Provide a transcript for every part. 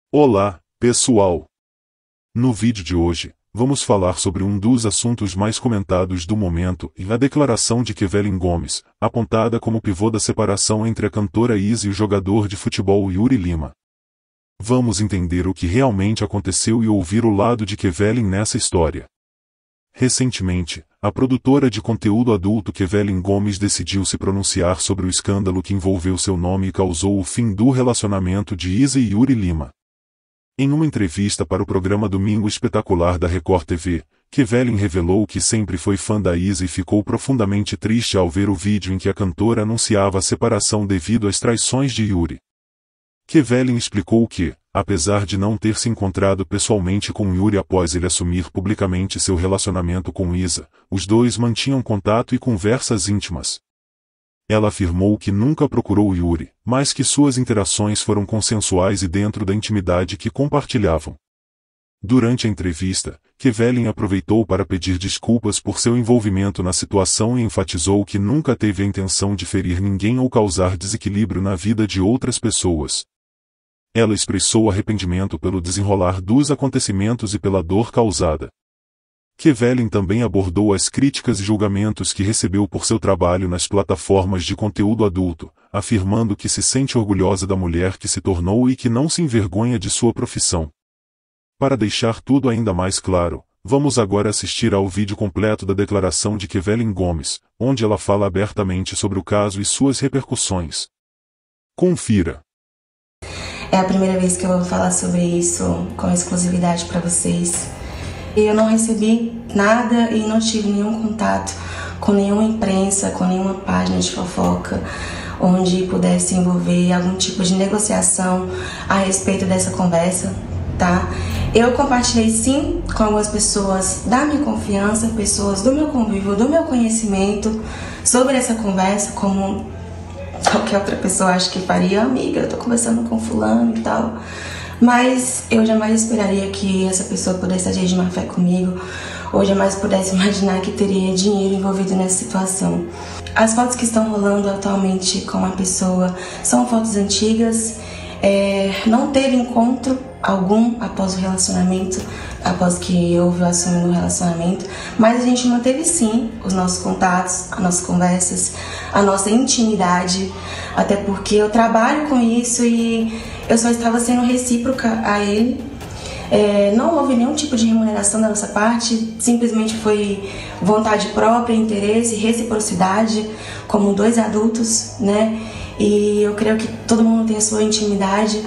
Olá, pessoal! No vídeo de hoje, vamos falar sobre um dos assuntos mais comentados do momento e a declaração de Kevellin Gomes, apontada como pivô da separação entre a cantora Izzy e o jogador de futebol Yuri Lima. Vamos entender o que realmente aconteceu e ouvir o lado de Kevellin nessa história. Recentemente, a produtora de conteúdo adulto Kevellin Gomes decidiu se pronunciar sobre o escândalo que envolveu seu nome e causou o fim do relacionamento de Izzy e Yuri Lima. Em uma entrevista para o programa Domingo Espetacular da Record TV, Kevellin revelou que sempre foi fã da Izzy e ficou profundamente triste ao ver o vídeo em que a cantora anunciava a separação devido às traições de Yuri. Kevellin explicou que, apesar de não ter se encontrado pessoalmente com Yuri após ele assumir publicamente seu relacionamento com Izzy, os dois mantinham contato e conversas íntimas. Ela afirmou que nunca procurou Yuri, mas que suas interações foram consensuais e dentro da intimidade que compartilhavam. Durante a entrevista, Kevellin aproveitou para pedir desculpas por seu envolvimento na situação e enfatizou que nunca teve a intenção de ferir ninguém ou causar desequilíbrio na vida de outras pessoas. Ela expressou arrependimento pelo desenrolar dos acontecimentos e pela dor causada. Kevellin também abordou as críticas e julgamentos que recebeu por seu trabalho nas plataformas de conteúdo adulto, afirmando que se sente orgulhosa da mulher que se tornou e que não se envergonha de sua profissão. Para deixar tudo ainda mais claro, vamos agora assistir ao vídeo completo da declaração de Kevellin Gomes, onde ela fala abertamente sobre o caso e suas repercussões. Confira. É a primeira vez que eu vou falar sobre isso com exclusividade para vocês. Eu não recebi nada e não tive nenhum contato com nenhuma imprensa, com nenhuma página de fofoca, onde pudesse envolver algum tipo de negociação a respeito dessa conversa, tá? Eu compartilhei sim com algumas pessoas da minha confiança, pessoas do meu convívio, do meu conhecimento sobre essa conversa, como qualquer outra pessoa acho que faria. Amiga, eu tô conversando com fulano e tal. Mas eu jamais esperaria que essa pessoa pudesse agir de má fé comigo, ou jamais pudesse imaginar que teria dinheiro envolvido nessa situação. As fotos que estão rolando atualmente com a pessoa são fotos antigas, não teve encontro algum após o relacionamento, após que houve o assunto no relacionamento, mas a gente manteve sim os nossos contatos, as nossas conversas, a nossa intimidade, até porque eu trabalho com isso e eu só estava sendo recíproca a ele. Não houve nenhum tipo de remuneração da nossa parte, simplesmente foi vontade própria, interesse, reciprocidade, como dois adultos, né? E eu creio que todo mundo tem a sua intimidade.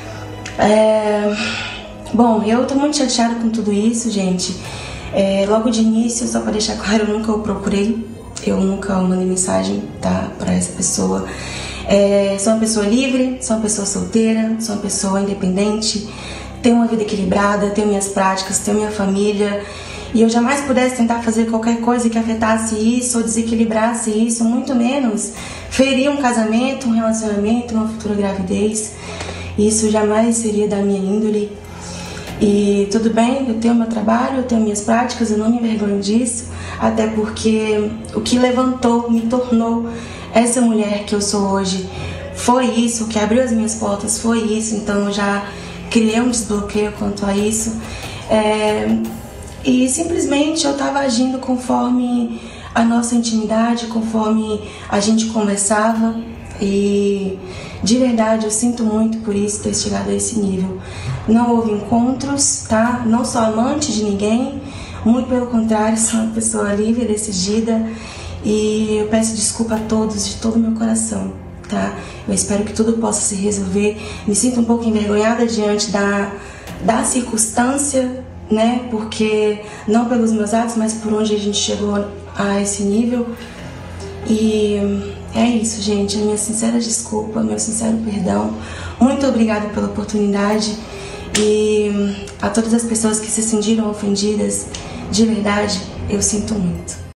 Bom, eu tô muito chateada com tudo isso, gente. Logo de início, só para deixar claro, eu nunca o procurei, eu nunca mandei mensagem, tá, para essa pessoa. Sou uma pessoa livre, sou uma pessoa solteira, sou uma pessoa independente, tenho uma vida equilibrada, tenho minhas práticas, tenho minha família, e eu jamais pudesse tentar fazer qualquer coisa que afetasse isso ou desequilibrasse isso, muito menos ferir um casamento, um relacionamento, uma futura gravidez. Isso jamais seria da minha índole. E tudo bem, eu tenho meu trabalho, eu tenho minhas práticas, eu não me envergonho disso, até porque o que levantou, me tornou essa mulher que eu sou hoje, foi isso, o que abriu as minhas portas foi isso, então eu já criei um desbloqueio quanto a isso. E simplesmente eu estava agindo conforme a nossa intimidade, conforme a gente conversava, e de verdade eu sinto muito por isso ter chegado a esse nível. Não houve encontros, tá? Não sou amante de ninguém, muito pelo contrário, sou uma pessoa livre, decidida, e eu peço desculpa a todos de todo o meu coração, tá? Eu espero que tudo possa se resolver. Me sinto um pouco envergonhada diante da circunstância, né? Porque não pelos meus atos, mas por onde a gente chegou a esse nível. E é isso, gente. A minha sincera desculpa, meu sincero perdão. Muito obrigada pela oportunidade. E a todas as pessoas que se sentiram ofendidas, de verdade, eu sinto muito.